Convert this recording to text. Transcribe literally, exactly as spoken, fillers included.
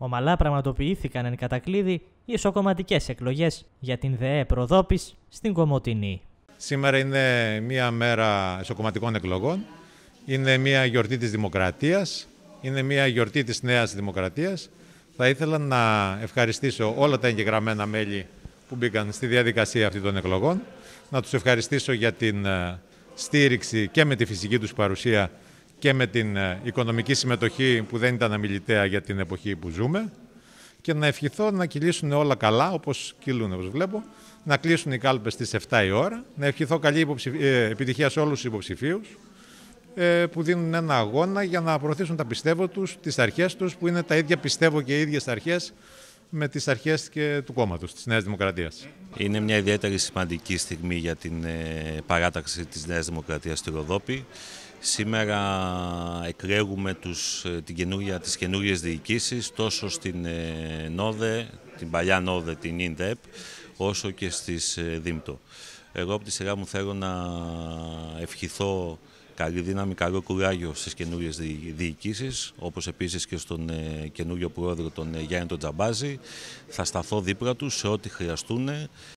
ομαλά πραγματοποιήθηκαν εν κατακλείδη οι ισοκομματικές εκλογές για την ΔΕΕ Προδόπης στην Κομοτηνή. Σήμερα είναι μια μέρα ισοκομματικών εκλογών, είναι μια γιορτή της δημοκρατίας, είναι μια γιορτή της νέας δημοκρατίας. Θα ήθελα να ευχαριστήσω όλα τα εγγεγραμμένα μέλη που μπήκαν στη διαδικασία αυτή των εκλογών, να τους ευχαριστήσω για την στήριξη και με τη φυσική τους παρουσία και με την οικονομική συμμετοχή που δεν ήταν αμιληταία για την εποχή που ζούμε και να ευχηθώ να κυλήσουν όλα καλά, όπως κυλούν, όπως βλέπω, να κλείσουν οι κάλπες στις επτά η ώρα, να ευχηθώ καλή υποψηφι... επιτυχία σε όλους τους υποψηφίους που δίνουν ένα αγώνα για να προωθήσουν τα πιστεύω τους, τις αρχές τους, που είναι τα ίδια πιστεύω και οι ίδιες αρχές με τις αρχές και του κόμματος, της Νέας Δημοκρατίας. Είναι μια ιδιαίτερη σημαντική στιγμή για την παράταξη της Νέας Δημοκρατίας στη Ροδόπη. Σήμερα εκλέγουμε τους, την καινούρια, τις καινούριες διοικήσεις τόσο στην ΝΟΔΕ, την παλιά ΝΟΔΕ, την ΙΝΔΕΠ, όσο και στις ΔΥΜΤΟ. Εγώ από τη σειρά μου θέλω να ευχηθώ καλή δύναμη, καλό κουράγιο στις καινούριες διοικήσεις, όπως επίσης και στον καινούριο πρόεδρο, τον Γιάννη τον Τζαμπάζη. Θα σταθώ δίπλα τους σε ό,τι χρειαστούν